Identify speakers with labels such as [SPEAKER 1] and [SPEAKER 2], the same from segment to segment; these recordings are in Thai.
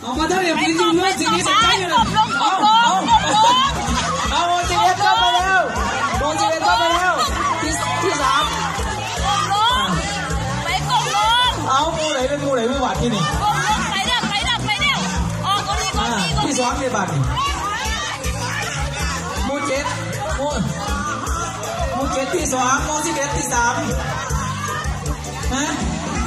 [SPEAKER 1] ออกมาเท่าไหร่ยืนเมื่อสิ่งนี้สนใจอยู่เลยเอาโมจิเอสก็ไปแล้วโมจิเอสก็ไปแล้วที่สาม
[SPEAKER 2] ไปกดลง
[SPEAKER 1] เอามูไหนเป็นมูไหนไม่หวาดที่นี่
[SPEAKER 2] ไปเร็วออกคนนี้
[SPEAKER 1] ที่สองในบัตรมูเจ็ดที่สองมู11ที่สามฮะ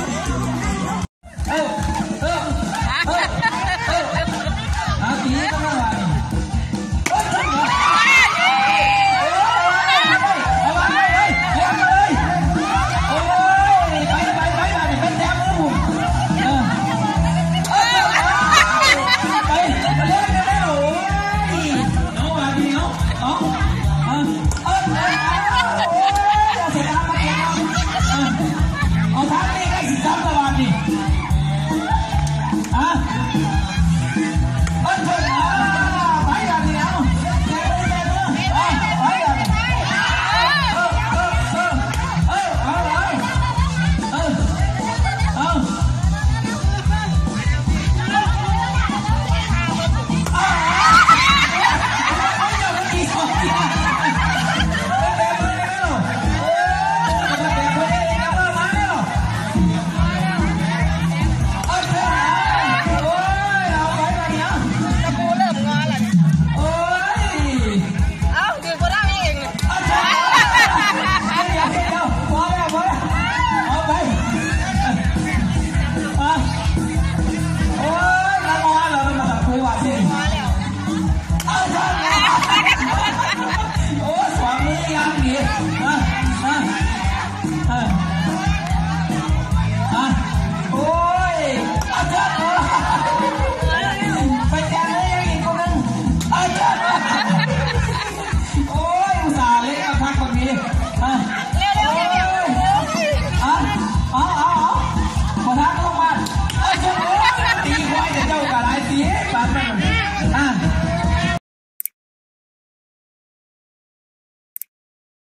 [SPEAKER 1] ตีก็ไม่ไหว
[SPEAKER 2] เ